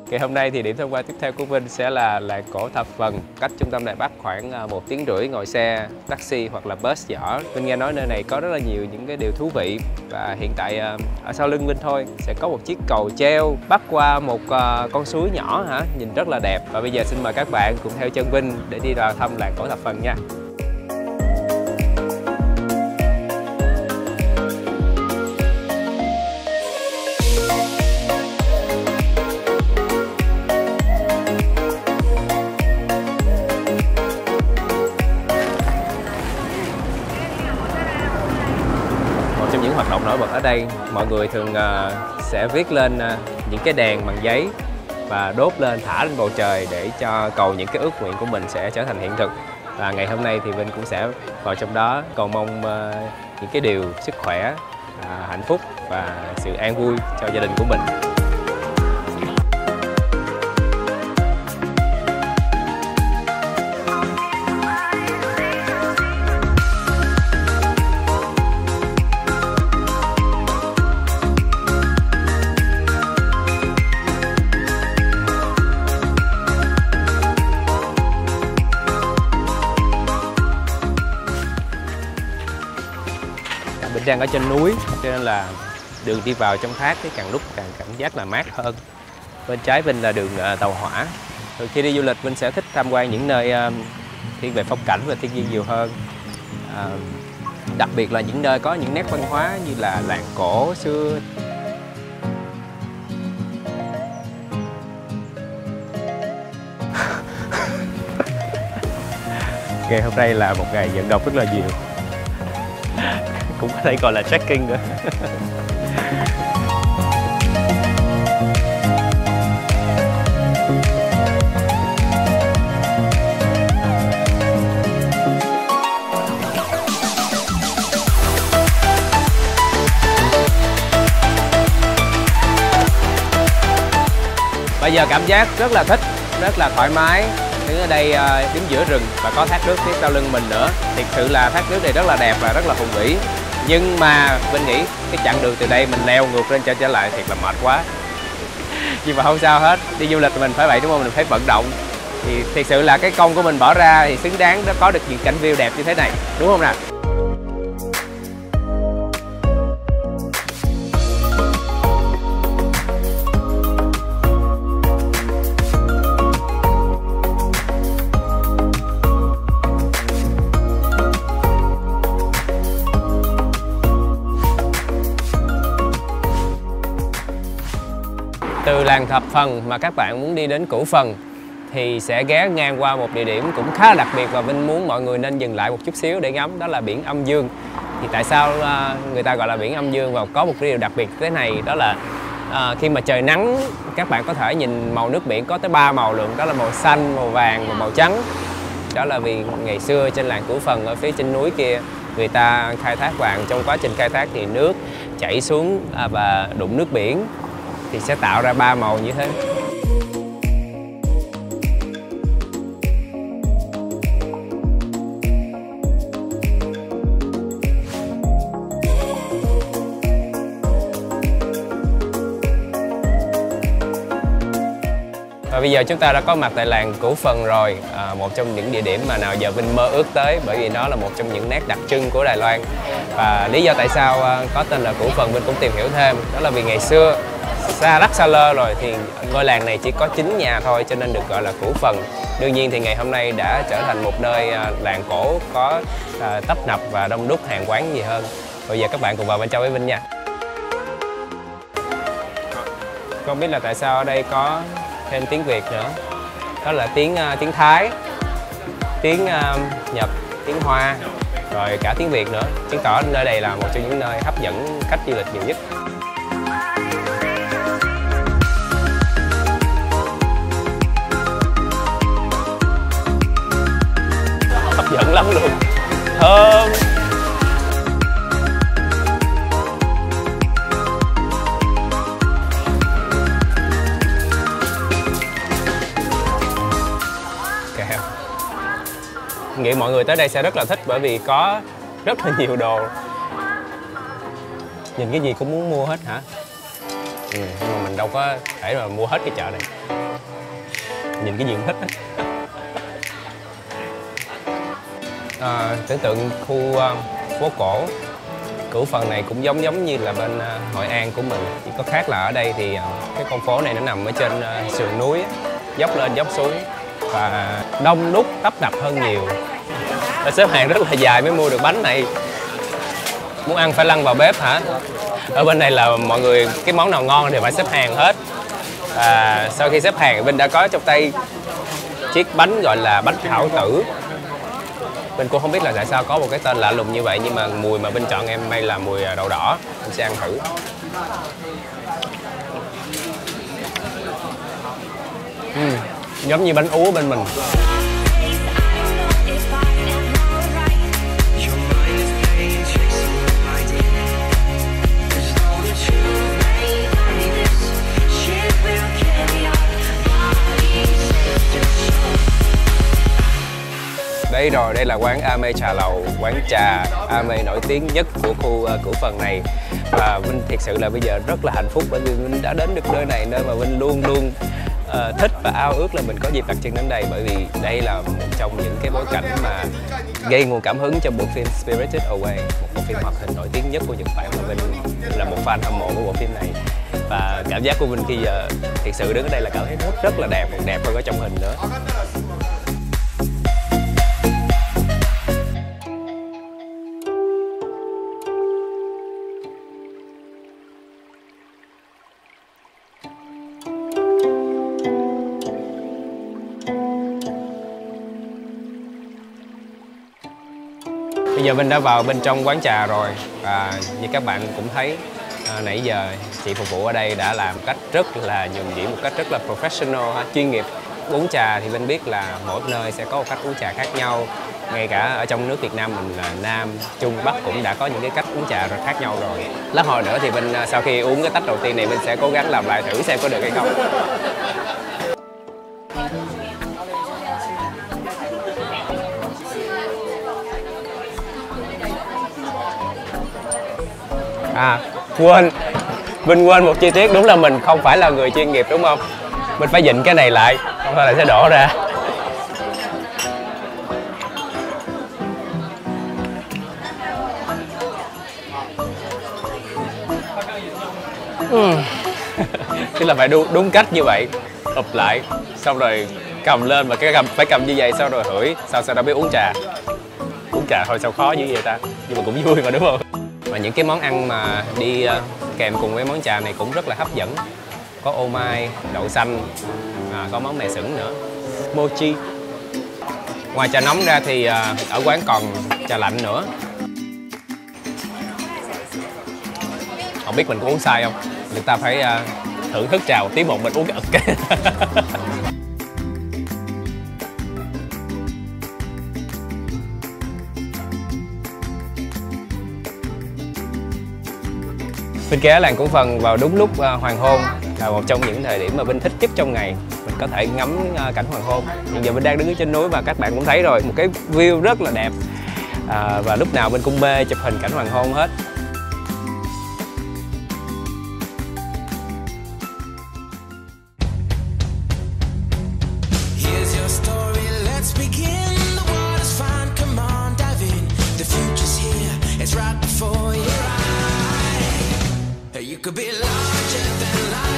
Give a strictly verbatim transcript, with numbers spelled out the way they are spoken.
Ngày hôm nay thì điểm tham quan tiếp theo của Vinh sẽ là làng cổ Thập Phần, cách trung tâm Đài Bắc khoảng một tiếng rưỡi ngồi xe taxi hoặc là bus nhỏ. Vinh nghe nói nơi này có rất là nhiều những cái điều thú vị và hiện tại ở sau lưng Vinh thôi sẽ có một chiếc cầu treo bắc qua một con suối nhỏ hả, nhìn rất là đẹp. Và bây giờ xin mời các bạn cùng theo chân Vinh để đi vào thăm làng cổ Thập Phần nha. Trong những hoạt động nổi bật ở đây, mọi người thường uh, sẽ viết lên uh, những cái đèn bằng giấy và đốt lên, thả lên bầu trời để cho cầu những cái ước nguyện của mình sẽ trở thành hiện thực. Và ngày hôm nay thì Vinh cũng sẽ vào trong đó cầu mong uh, những cái điều sức khỏe, uh, hạnh phúc và sự an vui cho gia đình của mình. Mình đang ở trên núi cho nên là đường đi vào trong thác cái càng lúc càng cảm giác là mát hơn. Bên trái Vinh là đường tàu hỏa. Rồi khi đi du lịch Vinh sẽ thích tham quan những nơi thiên về phong cảnh và thiên nhiên nhiều hơn. À, đặc biệt là những nơi có những nét văn hóa như là làng cổ xưa. Ngày hôm nay là một ngày vận động rất là nhiều. Cũng có thể gọi là trekking nữa. Bây giờ cảm giác rất là thích, rất là thoải mái. Đứng ở đây đứng giữa rừng và có thác nước phía sau lưng mình nữa. Thực sự là thác nước này rất là đẹp và rất là hùng vĩ. Nhưng mà Vinh nghĩ cái chặng đường từ đây mình leo ngược lên trở trở lại thiệt là mệt quá. Nhưng mà không sao hết, đi du lịch mình phải vậy đúng không? Mình phải vận động. Thì thực sự là cái công của mình bỏ ra thì xứng đáng để có được những cảnh view đẹp như thế này, đúng không nào? Từ làng Thập Phần mà các bạn muốn đi đến Cửu Phần thì sẽ ghé ngang qua một địa điểm cũng khá là đặc biệt và Vinh muốn mọi người nên dừng lại một chút xíu để ngắm, đó là biển Âm Dương. Thì tại sao người ta gọi là biển Âm Dương và có một cái điều đặc biệt thế này, đó là à, khi mà trời nắng các bạn có thể nhìn màu nước biển có tới ba màu lượng, đó là màu xanh, màu vàng và màu trắng. Đó là vì ngày xưa trên làng Cửu Phần ở phía trên núi kia người ta khai thác vàng, trong quá trình khai thác thì nước chảy xuống và đụng nước biển thì sẽ tạo ra ba màu như thế. Và bây giờ chúng ta đã có mặt tại làng Cửu Phần rồi, à, một trong những địa điểm mà nào giờ Vinh mơ ước tới, bởi vì nó là một trong những nét đặc trưng của Đài Loan. Và lý do tại sao có tên là Cửu Phần Vinh cũng tìm hiểu thêm, đó là vì ngày xưa xa lắc xa lơ rồi thì ngôi làng này chỉ có chín nhà thôi cho nên được gọi là Cửu Phần. Đương nhiên thì ngày hôm nay đã trở thành một nơi làng cổ có tấp nập và đông đúc hàng quán gì hơn. Bây giờ các bạn cùng vào bên trong với Vinh nha. Không biết là tại sao ở đây có thêm tiếng Việt nữa, đó là tiếng tiếng Thái, tiếng Nhật, tiếng Hoa, rồi cả tiếng Việt nữa, chứng tỏ nơi đây là một trong những nơi hấp dẫn khách du lịch nhiều nhất. Hấp dẫn lắm luôn, thơm. Kẹo. Nghĩ mọi người tới đây sẽ rất là thích bởi vì có rất là nhiều đồ. Nhìn cái gì cũng muốn mua hết hả? Ừ, nhưng mà mình đâu có thể mà mua hết cái chợ này. Nhìn cái gì cũng thích á. À, tưởng tượng khu uh, phố cổ Cửu Phần này cũng giống giống như là bên uh, Hội An của mình, chỉ có khác là ở đây thì uh, cái con phố này nó nằm ở trên uh, sườn núi, dốc lên dốc xuống và đông đúc tấp nập hơn nhiều. Phải xếp hàng rất là dài mới mua được bánh này. Muốn ăn phải lăn vào bếp hả? Ở bên này là mọi người cái món nào ngon thì phải xếp hàng hết. Và sau khi xếp hàng, Vinh đã có trong tay chiếc bánh gọi là bánh thảo tử. Vinh cũng không biết là tại sao có một cái tên lạ lùng như vậy, nhưng mà mùi mà Vinh chọn em may là mùi đậu đỏ. Mình sẽ ăn thử. uhm, Giống như bánh ú bên mình. Đây rồi, đây là quán Ame Trà Lầu, quán trà Ame nổi tiếng nhất của khu uh, Cửu Phần này. Và Vinh thiệt sự là bây giờ rất là hạnh phúc bởi vì Vinh đã đến được nơi này, nơi mà Vinh luôn luôn uh, thích và ao ước là mình có dịp đặt chân đến đây. Bởi vì đây là một trong những cái bối cảnh mà gây nguồn cảm hứng cho bộ phim Spirited Away, một bộ phim hoạt hình nổi tiếng nhất của Nhật Bản, và Vinh là một fan hâm mộ của bộ phim này. Và cảm giác của Vinh khi giờ thiệt sự đứng ở đây là cảm thấy rất rất là đẹp, còn đẹp hơn ở trong hình nữa. Bây giờ Vinh đã vào bên trong quán trà rồi và như các bạn cũng thấy à, nãy giờ chị phục vụ ở đây đã làm cách rất là nhuần nhuyễn, một cách rất là professional, ha, chuyên nghiệp. Uống trà thì Vinh biết là mỗi nơi sẽ có một cách uống trà khác nhau. Ngay cả ở trong nước Việt Nam mình là Nam, Trung, Bắc cũng đã có những cái cách uống trà rất khác nhau rồi. Lát hồi nữa thì Vinh sau khi uống cái tách đầu tiên này Vinh sẽ cố gắng làm lại thử xem có được hay không. À, quên, Vinh quên một chi tiết, đúng là mình không phải là người chuyên nghiệp đúng không? Mình phải vịn cái này lại, không thôi là sẽ đổ ra. uhm. Tức là phải đúng, đúng cách như vậy, ụp lại, xong rồi cầm lên và cái cầm phải cầm như vậy, sau rồi hửi, sau sau đó biết uống trà. Uống trà thôi sao khó dữ vậy ta, nhưng mà cũng vui mà đúng không? Và những cái món ăn mà đi uh, kèm cùng với món trà này cũng rất là hấp dẫn. Có ô mai, đậu xanh, à, có món mè sửng nữa, mochi. Ngoài trà nóng ra thì uh, ở quán còn trà lạnh nữa. Không biết mình có uống sai không? Người ta phải uh, thưởng thức trà một tí một, mình uống cái ực cái. Vinh ghé làng Cửu Phần vào đúng lúc uh, hoàng hôn, là một trong những thời điểm mà Vinh thích nhất trong ngày. Mình có thể ngắm uh, cảnh hoàng hôn. Hiện giờ Vinh đang đứng ở trên núi và các bạn cũng thấy rồi, một cái view rất là đẹp. Uh, và lúc nào Vinh cũng mê chụp hình cảnh hoàng hôn hết. You could be larger than life.